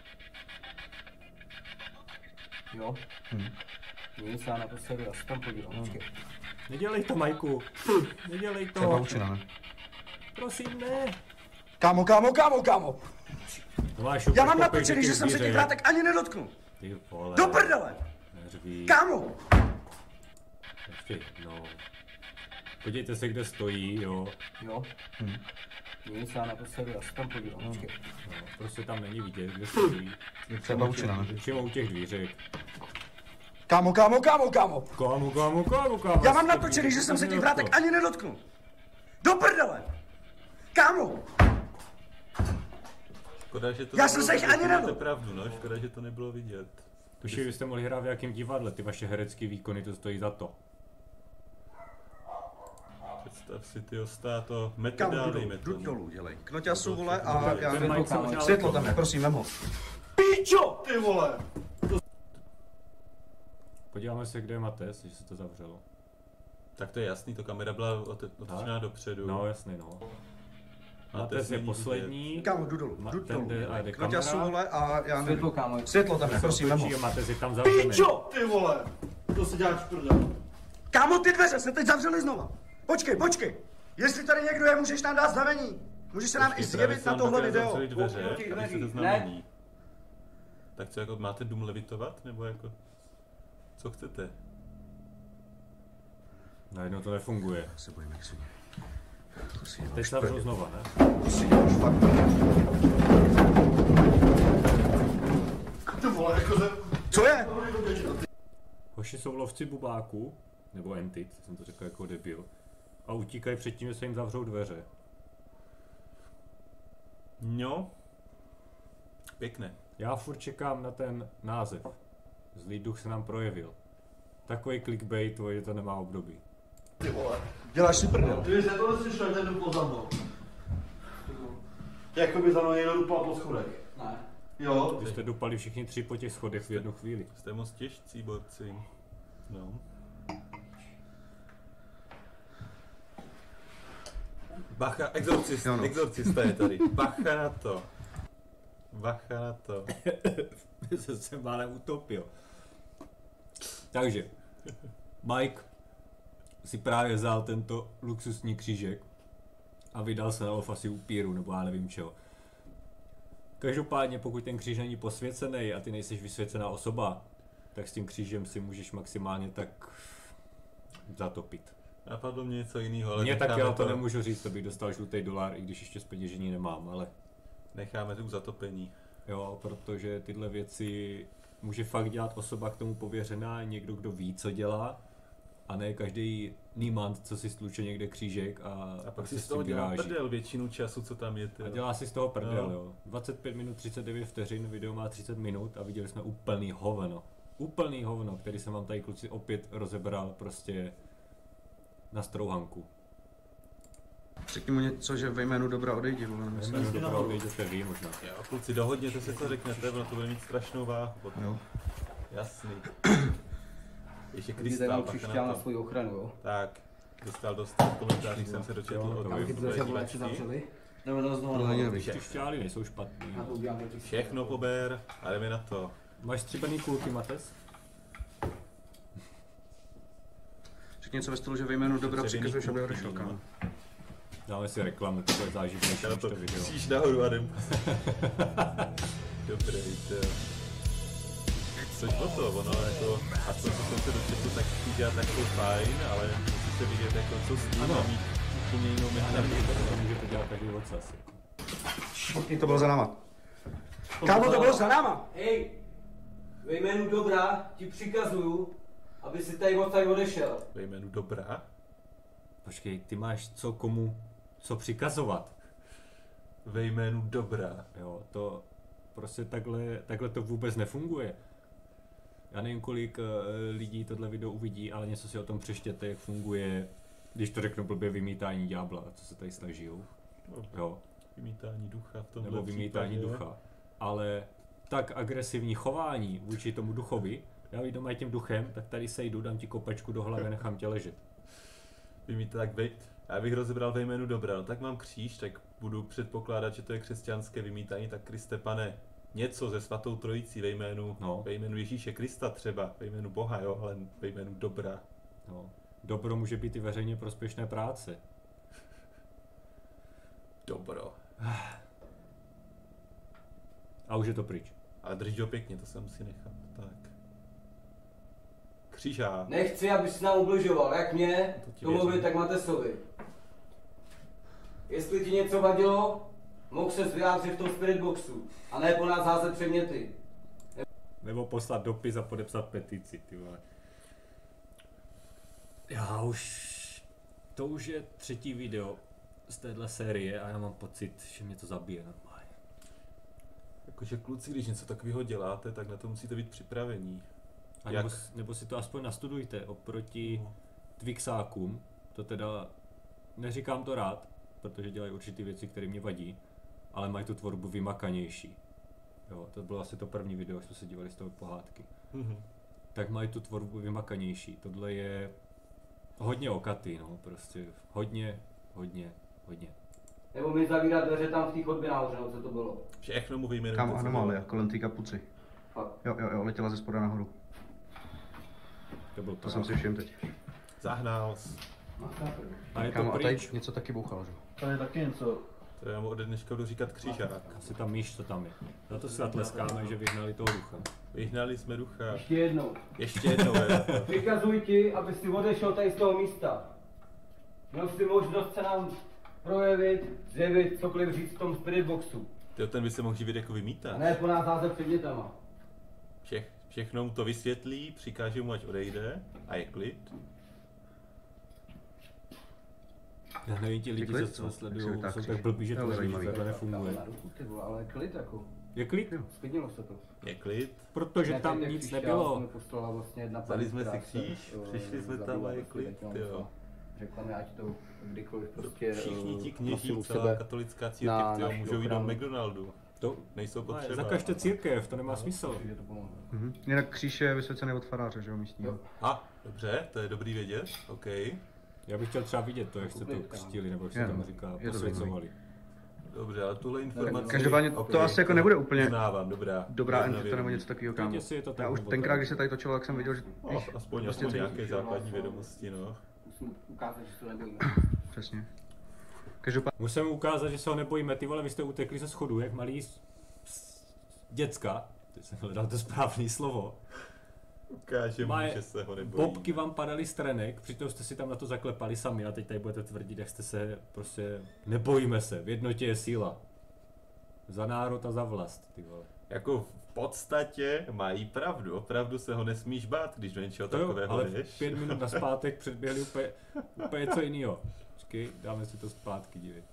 Speaker 3: Jo? Hm. Nic, já naposledy, já se tam podívám, počkej.
Speaker 1: Nedělej to, Majku. Nedělej
Speaker 6: To je
Speaker 1: to.
Speaker 6: naučená, ne?
Speaker 1: Prosím, ne.
Speaker 6: Kámo, kámo, kámo, kámo!
Speaker 1: Tomášu,
Speaker 6: Já mám
Speaker 1: pokoj
Speaker 6: natočený,
Speaker 1: těch
Speaker 6: že jsem se těch
Speaker 1: zvířek.
Speaker 6: vrátek ani nedotknul.
Speaker 1: Ty vole.
Speaker 6: Do prdele!
Speaker 1: Neřví.
Speaker 6: Kámo!
Speaker 1: Ještě jednou. Podívejte se, kde stojí, jo.
Speaker 3: Jo? Hm. Nic, já naposledy, já se tam podívám, počkej.
Speaker 1: No, prostě tam není vidět, kde stojí.
Speaker 6: To je naučená, ne?
Speaker 1: Většinou u těch dvířek.
Speaker 6: Kámo, kámo, kámo, kámo!
Speaker 1: Kámo, kámo, kámo, kámo.
Speaker 6: Já mám natočený, že jsem se těch vrátek ani nedotknul. Do prdele! Kámo!
Speaker 2: Škoda, že to
Speaker 6: Já
Speaker 2: nebylo
Speaker 6: jsem se jich
Speaker 2: vidět,
Speaker 6: ani
Speaker 2: máte
Speaker 6: nedal.
Speaker 2: pravdu, no, škoda, že to nebylo vidět.
Speaker 1: Tuši, vy jste mohli hrát v jakém divadle, ty vaše herecké výkony, to stojí za to.
Speaker 2: Představ si, ty ostáto,
Speaker 6: Kámo,
Speaker 2: metodál,
Speaker 6: jdu
Speaker 2: dejme
Speaker 6: dolů, jdu
Speaker 2: tomu.
Speaker 6: dolů, dělej. Knoťasu, vole, a já
Speaker 1: Ten
Speaker 6: nevím.
Speaker 1: Mike se možná
Speaker 6: Světlo tam je, prosím, vem ho. Píčo, ty vole!
Speaker 1: Podíváme se, kde je Mates, že se to zavřelo.
Speaker 2: Tak to je jasný, to kamera byla ote- otočená dopředu.
Speaker 1: No, jasný, no.
Speaker 2: A
Speaker 1: Mates je
Speaker 2: není
Speaker 1: poslední.
Speaker 6: Kámo, jdu dolů,
Speaker 1: Ma-
Speaker 6: jdu
Speaker 1: ten
Speaker 6: dolů,
Speaker 1: jde- a
Speaker 6: dělej.
Speaker 1: jde
Speaker 6: Knoťasu,
Speaker 1: kamera.
Speaker 6: vole, a já nevím.
Speaker 3: Světlo, kámo.
Speaker 6: Světlo tam je, prosím, vem ho.
Speaker 1: Točí a Mates je tam zavřený.
Speaker 6: Píčo, ty vole! To si děláš prdel. Kámo, ty dveře se teď zavřely znova. Počkej, počkej. Jestli tady někdo je, můžeš nám dát znamení. Můžeš se nám i zjevit na tohle video.
Speaker 2: Dveře, aby se to znamení. Tak co, jako máte dům levitovat, nebo jako... Co chcete?
Speaker 1: Najednou to nefunguje.
Speaker 6: Se bojím, jak svině.
Speaker 1: Teď se zavřou znova, ne?
Speaker 6: To si děláš fakt.
Speaker 8: Ty vole, jako ze...
Speaker 6: Co je?
Speaker 1: Hoši jsou lovci bubáků, nebo entit, jsem to řekl jako debil, a utíkají před tím, že se jim zavřou dveře.
Speaker 2: No. Pěkné.
Speaker 1: Já furt čekám na ten název. Zlý duch se nám projevil. Takový clickbait, že to nemá období.
Speaker 8: Ty vole.
Speaker 6: Děláš si prdel.
Speaker 8: Ty jsi to neslyšel, ten dupl za mnou. Jakoby za mnou někdo dupal po schodech.
Speaker 6: Ne.
Speaker 8: Jo.
Speaker 1: Vy jste dupali všichni tři po těch schodech v jednu chvíli.
Speaker 2: Jste moc těžcí, borci. No. Bacha, exorcist,
Speaker 6: Jo, no.
Speaker 2: exorcista je tady. Bacha na to. Bacha na to.
Speaker 1: Se jsem málem utopil. Takže, Mike si právě vzal tento luxusní křížek a vydal se na lov asi upíru, nebo já nevím čeho. Každopádně, pokud ten kříž není posvěcený a ty nejseš vysvěcená osoba, tak s tím křížem si můžeš maximálně tak zatopit.
Speaker 2: Napadlo mě něco jiného, ale
Speaker 1: Mně tak
Speaker 2: necháme
Speaker 1: já to nemůžu říct, to bych dostal žlutý dolar, i když ještě zpeněžení nemám, ale...
Speaker 2: Necháme tu zatopení.
Speaker 1: Jo, protože tyhle věci může fakt dělat osoba k tomu pověřená, někdo, kdo ví, co dělá, a ne každý nímant, co si stluče někde křížek a,
Speaker 2: A pak si z toho dělá prdel většinu času, co tam je. Tyjo.
Speaker 1: A dělá si z toho prdel,
Speaker 2: no.
Speaker 1: jo. dvacet pět minut, třicet devět vteřin, video má třicet minut a viděli jsme úplný hovno. Úplný hovno, který jsem vám tady kluci opět rozebral prostě na strouhanku.
Speaker 6: Řekni mu něco, že ve jménu dobra odejdi, vole.
Speaker 1: Ve jménu dobra odejděte vy možná.
Speaker 2: Jo, kluci, dohodněte se, co řeknete, ono to bude mít strašnou váhu potom.
Speaker 6: Jo.
Speaker 2: Jasný. Ještě
Speaker 3: Tady
Speaker 2: krystál,
Speaker 3: mám
Speaker 2: pak
Speaker 3: křišťál
Speaker 2: na
Speaker 3: na
Speaker 2: to.
Speaker 3: svoji ochranu, jo.
Speaker 2: Tak, dostal dost komentářů, jsem se dočetl od
Speaker 3: Tam ty dveře vole, jak se zavřeli. Jdeme to znovu
Speaker 6: Tohle
Speaker 3: na
Speaker 6: nevím.
Speaker 1: Křišťály nejsou špatný.
Speaker 3: Já to udělám proti
Speaker 2: Všechno pober a jdeme na to.
Speaker 1: Máš stříbrný kulky, Mates?
Speaker 6: Řekni něco ve stylu, že ve jménu dobra
Speaker 2: Středěný
Speaker 6: přikazuješ, aby
Speaker 2: kulky,
Speaker 6: odešel,
Speaker 2: no.
Speaker 6: kámo.
Speaker 1: Dáme si reklamu, to je záživnější
Speaker 2: Já
Speaker 1: než
Speaker 2: to
Speaker 1: to video.
Speaker 2: kříž nahoru a jdem. Dobrý, to jo. Což o to, ono jako, aspoň co jsem se dočetl, tak chci dělat takovou fajn, ale musíte vidět jako co s tím a mít úplně jinou mechaniku.
Speaker 1: To můžete dělat každý ocas.
Speaker 6: To bylo za náma. Kámo, to bylo za náma!
Speaker 9: Hej, ve jménu dobra ti přikazuju, aby si tady od tady odešel.
Speaker 2: Ve jménu dobra?
Speaker 1: Počkej, ty máš co komu, co přikazovat.
Speaker 2: Ve jménu dobra.
Speaker 1: Jo, to prostě takhle, takhle to vůbec nefunguje. Já nevím, kolik uh, lidí tohle video uvidí, ale něco si o tom přeštěte, jak funguje, když to řeknu blbě, vymítání ďábla, co se tady snaží. Jo.
Speaker 2: Vymítání ducha v tomhle
Speaker 1: Nebo vymítání
Speaker 2: případě.
Speaker 1: ducha. Ale tak agresivní chování vůči tomu duchovi, já když doma tím duchem, tak tady sejdu, dám ti kopačku do hlavy a nechám tě ležet.
Speaker 2: Vymíte tak vy, já bych rozebral ve jménu dobra, no tak mám kříž, tak budu předpokládat, že to je křesťanské vymítání, tak Kriste Pane, něco ze svatou trojicí ve jménu,
Speaker 1: no.
Speaker 2: ve jménu Ježíše Krista třeba, ve jménu Boha, jo, ale ve jménu dobra.
Speaker 1: No. Dobro může být i veřejně prospěšné práce.
Speaker 2: Dobro.
Speaker 1: A už je to pryč.
Speaker 2: Ale drž ho pěkně, to se musí nechat, tak. Křížák.
Speaker 9: Nechci, abys nám ubližoval, jak mě,
Speaker 2: To ti
Speaker 9: Tomovi,
Speaker 2: věřím.
Speaker 9: tak Matesovi. Jestli ti něco vadilo, mohl ses vyjádřit v tom spiritboxu, a ne po nás házet předměty.
Speaker 1: Nebo poslat dopis a podepsat petici, ty vole. Já už... To už je třetí video z téhle série a já mám pocit, že mě to zabije normálně.
Speaker 2: Jakože kluci, když něco takového děláte, tak na to musíte být připravení.
Speaker 1: A
Speaker 2: Jak?
Speaker 1: nebo, nebo si to aspoň nastudujte oproti
Speaker 2: No.
Speaker 1: Twixákům, to teda neříkám to rád, protože dělají určitý věci, které mě vadí, ale mají tu tvorbu vymakanější. Jo, to bylo asi to první video, až jsme se dívali z toho pohádky.
Speaker 2: Mhm.
Speaker 1: Tak mají tu tvorbu vymakanější. Tohle je hodně okatý, no, prostě hodně, hodně, hodně.
Speaker 9: Nebo mi zavírat dveře tam v té chodbě nahoře, no, co to bylo.
Speaker 2: Všechno mu vyjmenujte.
Speaker 6: Kámo,
Speaker 2: co
Speaker 6: anomálie,
Speaker 2: bylo.
Speaker 6: kolem té kapuci.
Speaker 9: Fakt.
Speaker 6: Jo, jo, jo, letěla ze spoda nahoru.
Speaker 1: To byl
Speaker 6: To jsem si všiml teď.
Speaker 2: Zahnal jsi.
Speaker 1: A je to
Speaker 3: Kámo, a tady
Speaker 1: pryč.
Speaker 3: něco taky bouchalo, že?
Speaker 4: Tady taky něco.
Speaker 2: To já mu ode dneška budu říkat křižák.
Speaker 1: Asi tam myš, co tam je. Za to si zatleskáme, že vyhnali toho ducha.
Speaker 2: Vyhnali jsme ducha.
Speaker 9: Ještě jednou.
Speaker 2: Ještě jednou, jo.
Speaker 9: Přikazuj ti, aby si odešel tady z toho místa. Měl jsi možnost se nám projevit, zjevit, cokoliv říct v tom spirit boxu.
Speaker 2: Tyjo, ten by se mohl živit jako vymítat.
Speaker 9: A ne po nás házet předmětama.
Speaker 2: Všech, všechno mu to vysvětlí, přikáže mu, ať odejde a je klid.
Speaker 1: Já nevím, ti lidi, co to sledují, jsou tak blbí, že to neví, že takhle nefunguje.
Speaker 9: Ty vole, ale klid jako.
Speaker 1: Je klid?
Speaker 9: Sklidnilo se to.
Speaker 2: Je klid.
Speaker 1: Protože tam nic nebylo.
Speaker 9: Vlastně jedna
Speaker 2: Vzali jsme
Speaker 9: paní,
Speaker 2: si
Speaker 9: která
Speaker 2: kříž,
Speaker 9: se,
Speaker 2: přišli jsme
Speaker 9: zabývá
Speaker 2: tam a je
Speaker 9: prostě
Speaker 2: klid,
Speaker 9: těm,
Speaker 2: jo.
Speaker 9: Řekla mi, ať to kdykoliv prostě
Speaker 2: Všichni ti
Speaker 9: eh,
Speaker 2: kněží,
Speaker 9: nosil u
Speaker 2: celá
Speaker 9: sebe
Speaker 2: katolická
Speaker 9: na
Speaker 2: církev, tyjo,
Speaker 9: naši
Speaker 2: můžou jít do
Speaker 9: ochranu.
Speaker 2: McDonaldu.
Speaker 1: To
Speaker 2: Nejsou
Speaker 1: ne,
Speaker 2: potřeba.
Speaker 1: zakažte církev, to nemá smysl.
Speaker 9: že to pomohlo.
Speaker 3: Mhm. Jinak kříž je vysvěcený od faráře, že jo, místního.
Speaker 2: A, dobře, to je dobrý vědět, OK.
Speaker 1: Já bych chtěl třeba vidět to, jak jste to křtili, nebo jak se
Speaker 3: Je,
Speaker 1: tam říká,
Speaker 3: je to
Speaker 1: posvěcovali.
Speaker 2: Dobře, ale tuhle informaci...
Speaker 3: Každopádně
Speaker 2: OK,
Speaker 3: to asi jako nebude úplně
Speaker 2: uznávám, dobrá.
Speaker 3: dobrá
Speaker 2: Vezmu na
Speaker 3: info nebo
Speaker 2: vědomí.
Speaker 3: něco takového, kámo.
Speaker 1: Teď, jestli je to tak
Speaker 3: Já už
Speaker 1: nebo
Speaker 3: tenkrát,
Speaker 1: tak.
Speaker 3: když se tady točilo, tak jsem viděl, že...
Speaker 2: No, aspoň,
Speaker 3: Prostě
Speaker 2: aspoň
Speaker 3: ty-
Speaker 2: nějaké základní vědomosti, no.
Speaker 9: Musím ukázat, že se to nebojíme.
Speaker 3: Přesně. Každopádně...
Speaker 1: Musím ukázat, že se ho nebojíme, ty vole, vy jste utekli ze schodu, jak malý s- s- děcka. Teď jsem hledal to správné slovo.
Speaker 2: Ukáže mu,
Speaker 1: Moje
Speaker 2: že se ho nebojí.
Speaker 1: Bobky vám padaly z trenek, přitom jste si tam na to zaklepali sami a teď tady budete tvrdit, jak jste se prostě... Nebojíme se, v jednotě je síla. Za národ a za vlast, ty vole.
Speaker 2: Jako v podstatě mají pravdu, opravdu se ho nesmíš bát, když do něčeho
Speaker 1: To jo,
Speaker 2: takového
Speaker 1: ale
Speaker 2: jdeš.
Speaker 1: pět minut na zpátek předběhli úplně, úplně něco jiného. Počkej, dáme si to zpátky, dívej.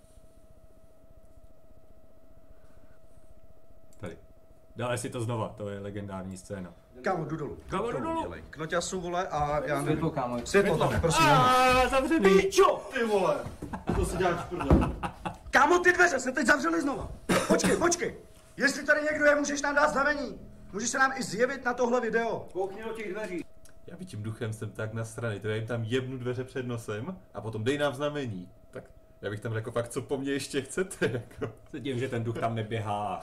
Speaker 1: Tady. Dáme si to znova, to je legendární scéna.
Speaker 6: Kámo, jdu dolů.
Speaker 1: Kámo, jdu dolů.
Speaker 6: K noťasu, vole, a já nevím.
Speaker 9: Světlo, kámo.
Speaker 6: Světlo, tak prosím.
Speaker 1: Aaaa, zavřený!
Speaker 6: Píčo, ty vole! To si děláš prdel. Kámo, ty dveře se teď zavřely znova. Počkej, počkej. Jestli tady někdo je, můžeš nám dát znamení. Můžeš se nám i zjevit na tohle video.
Speaker 9: Koukni do těch dveří.
Speaker 2: Já by tím duchem jsem tak na strany, to já jim tam jebnu dveře před nosem a potom dej nám znamení. Tak já bych tam řekl fakt, co po mně ještě chcete, jako.
Speaker 1: Se tím, že ten duch tam neběhá.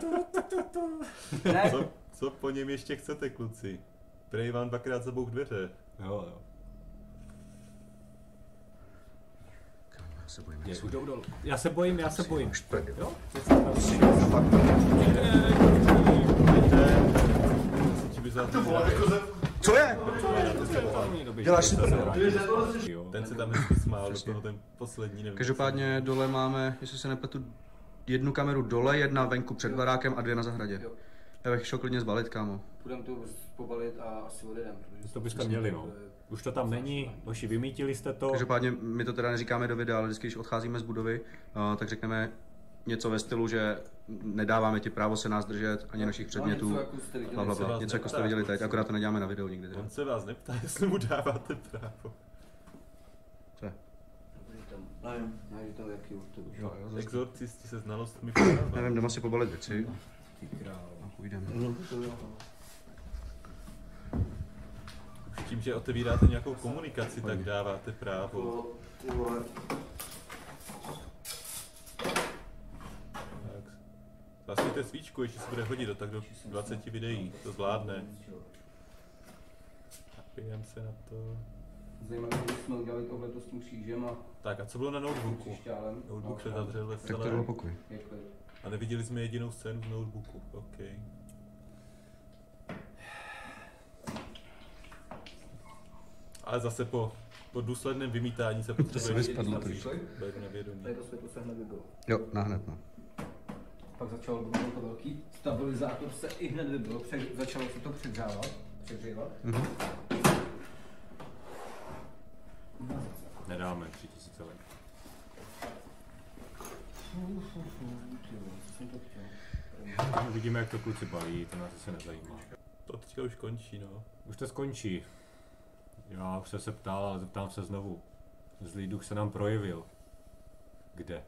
Speaker 9: Ne,
Speaker 2: Co, co po něm ještě chcete, kluci? Prej vám dvakrát zabouch dveře.
Speaker 1: Jo, jo.
Speaker 6: Já se bojím.
Speaker 1: Je, už jdou dolů. Já se bojím, já se bojím. Jo?
Speaker 2: Ti by za
Speaker 6: Co je? Děláš si prdel.
Speaker 2: ten se tam hezky smál, do toho ten poslední, nevím.
Speaker 3: Každopádně dole máme, jestli se nepletu, jednu kameru dole, jedna venku před barákem a dvě na zahradě. Já bych šel klidně zbalit, kámo.
Speaker 9: Budeme to pobalit a asi odjedeme.
Speaker 1: To byste měli, no. Už to tam není, hoši, vymítili jste to.
Speaker 3: Každopádně my to teda neříkáme do videa, ale vždycky, když odcházíme z budovy, uh, tak řekneme něco ve stylu, že nedáváme ti právo se nás držet, ani našich předmětů,
Speaker 9: něco, jako jste viděli.
Speaker 3: bla, bla,
Speaker 2: Se
Speaker 3: bla.
Speaker 2: vás
Speaker 3: Něco jako jste
Speaker 2: neptá,
Speaker 3: viděli teď,
Speaker 2: kluci.
Speaker 3: akorát to neděláme na videu nikdy. Že?
Speaker 2: On se vás neptá, jestli mu dáváte právo.
Speaker 3: Co je?
Speaker 9: Nevím, nevím, to jaký už to
Speaker 3: Jo, jo, zase-
Speaker 2: Exorcisti se znalostmi práva.
Speaker 3: Nevím, jdeme si pobalit věci. A půjdeme.
Speaker 2: Už tím, že otevíráte nějakou komunikaci, tak dáváte právo. Tak. Zasvíte svíčku, ještě se bude hodit do tak do dvaceti videí, to zvládne. Napijem se na to.
Speaker 9: Zajímavé, že jsme udělali tohleto s tím křížem a
Speaker 2: Tak a co bylo na notebooku?
Speaker 9: křišťálem.
Speaker 2: Notebook se zavřel ve
Speaker 3: Tak to
Speaker 2: celé.
Speaker 3: bylo pokoj.
Speaker 9: Je klid.
Speaker 2: A neviděli jsme jedinou scénu z notebooku. OK. Ale zase po, po důsledném vymítání se
Speaker 3: se
Speaker 2: potřebuje
Speaker 3: vyspadlo
Speaker 9: Tam
Speaker 3: to.
Speaker 9: přišli,
Speaker 2: být na vědomí.
Speaker 9: tady to světlo se hned vybilo.
Speaker 3: Jo, nahned no.
Speaker 9: Pak začal být to velký stabilizátor se i hned vybilo, pře- začalo se to přehřávat, přehřívat.
Speaker 3: Mhm.
Speaker 1: Nedáme tři tisíce let. Vidíme, jak to kluci balí, to nás se nezajímá.
Speaker 2: To teďka už končí, no.
Speaker 1: Už to skončí. Já už jsem se ptal, ale zeptám se znovu. Zlý duch se nám projevil. Kde?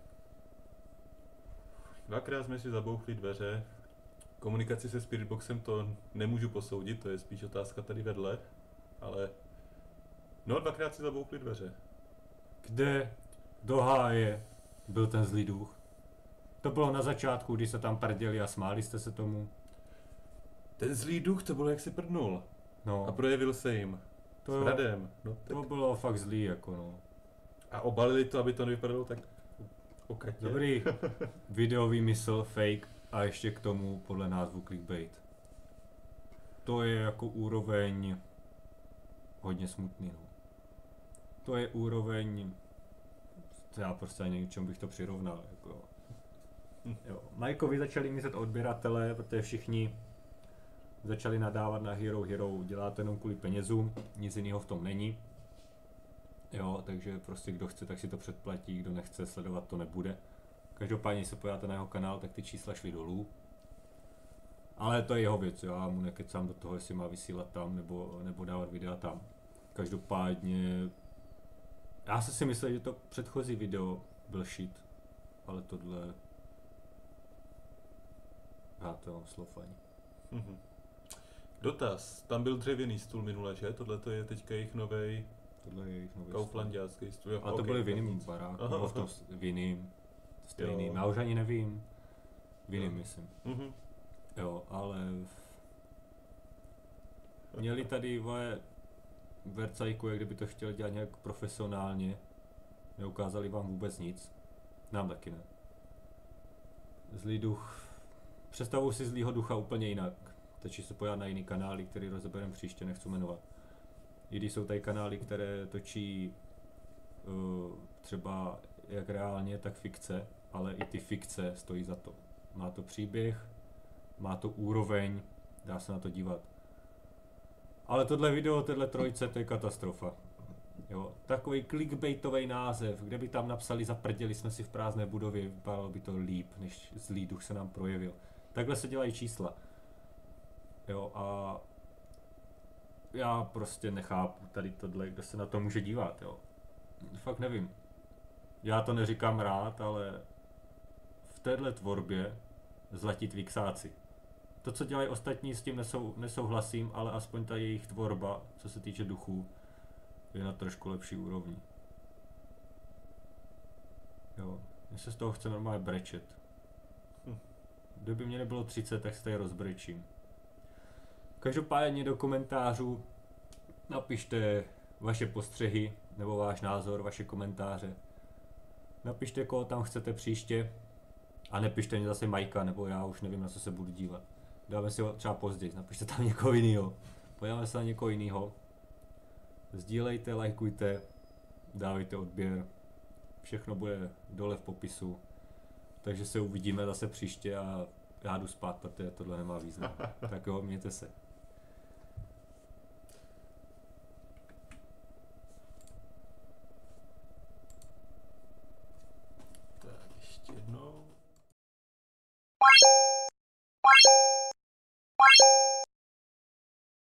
Speaker 2: Dvakrát jsme si zabouchli dveře. Komunikaci se Spiritboxem to nemůžu posoudit, to je spíš otázka tady vedle. Ale... No, dvakrát si zabouchli dveře.
Speaker 1: Kde do háje byl ten zlý duch? To bylo na začátku, když se tam prděli a smáli jste se tomu.
Speaker 2: Ten zlý duch, to bylo jak si prdnul.
Speaker 1: No,
Speaker 2: A projevil se jim.
Speaker 1: To,
Speaker 2: s Radem. No, tak.
Speaker 1: To bylo fakt zlý, jako no.
Speaker 2: A obalili to, aby to nevypadalo tak okatě.
Speaker 1: Dobrý videový mysl, fake a ještě k tomu podle názvu clickbait. To je jako úroveň hodně smutný, no. To je úroveň, já prostě ani něčemu bych to přirovnal, jako. Jo. Majkovi začali myslet odběratele, protože všichni začali nadávat na Hero Hero, dělá to jenom kvůli penězům, nic jiného v tom není. Jo, takže prostě kdo chce, tak si to předplatí, kdo nechce sledovat, to nebude. Každopádně, když se podíváte na jeho kanál, tak ty čísla šly dolů. Ale to je jeho věc, já mu nekecám do toho, jestli má vysílat tam nebo, nebo dávat videa tam. Každopádně, já jsem si myslel, že to předchozí video byl shit, ale tohle... Já to mám slov ani.
Speaker 2: Mm-hmm. Dotaz, tam byl dřevěný stůl minule, že? Tohle to je teďka jejich novej...
Speaker 1: Tohle je jejich nový
Speaker 2: Kauflandiácký stůl.
Speaker 1: A to
Speaker 2: okay,
Speaker 1: byly v jiným baráku, nebo v tom v jiným, stejným, já už ani nevím, v jiným myslím.
Speaker 2: Mm-hmm.
Speaker 1: Jo, ale... Měli tady vole Vercajku, jak kdyby to chtěl dělat nějak profesionálně, neukázali vám vůbec nic, nám taky ne. Zlý duch, představuji si zlýho ducha úplně jinak, takže se pojádá na jiný kanály, který rozebereme příště, nechci jmenovat. I když jsou tady kanály, které točí uh, třeba jak reálně, tak fikce, ale i ty fikce stojí za to. Má to příběh, má to úroveň, dá se na to dívat. Ale tohle video, tohle trojce, to je katastrofa. Jo, takový clickbaitový název, kde by tam napsali zaprděli jsme si v prázdné budově, vypadalo by to líp, než zlý duch se nám projevil. Takhle se dělají čísla. Jo, a já prostě nechápu tady tohle, kdo se na to může dívat, jo. Fakt nevím. Já to neříkám rád, ale v téhle tvorbě zlatí twixáci. To, co dělají ostatní, s tím nesou, nesouhlasím, ale aspoň ta jejich tvorba, co se týče duchů, je na trošku lepší úrovni. Jo, mě se z toho chce normálně brečet. Hm. Kdyby mě nebylo třicet, tak se tady rozbrečím. Každopádně do komentářů napište vaše postřehy, nebo váš názor, vaše komentáře. Napište, koho tam chcete příště. A nepište mě zase Majka, nebo já už nevím, na co se budu dívat. Dáme si ho třeba později, napište tam někoho jiného. Podíváme se na někoho jiného. Sdílejte, lajkujte, dávejte odběr. Všechno bude dole v popisu. Takže se uvidíme zase příště a já jdu spát, protože tohle nemá význam. Tak jo, mějte se.